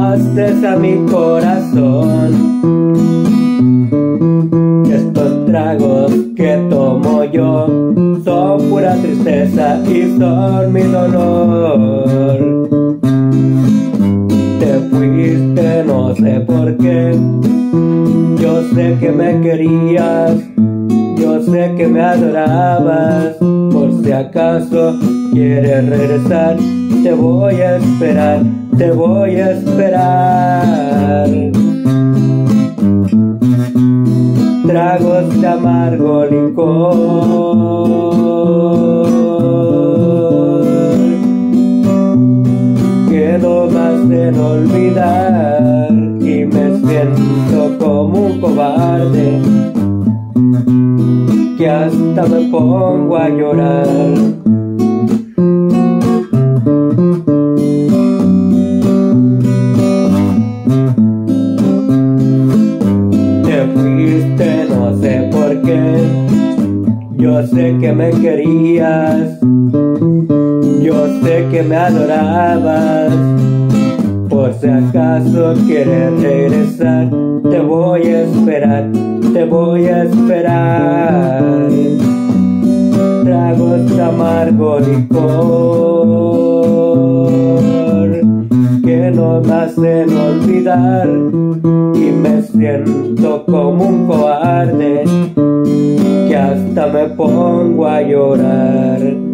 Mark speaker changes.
Speaker 1: robaste a mi corazón. Estos tragos que tomo yo son pura tristeza y son mi dolor. Te fuiste, no sé por qué. Yo sé que me querías, yo sé que me adorabas. Por si acaso quieres regresar, te voy a esperar, te voy a esperar. Tragos de amargo licor que no me hacen olvidar, y me siento como un cobarde que hasta me pongo a llorar. Te fuiste, no sé por qué. Yo sé que me querías, yo sé que me adorabas. Por si acaso quieres regresar, te voy a esperar, te voy a esperar. Tragos de amargo licor que no me hacen olvidar, y me siento como un cobarde que hasta me pongo a llorar.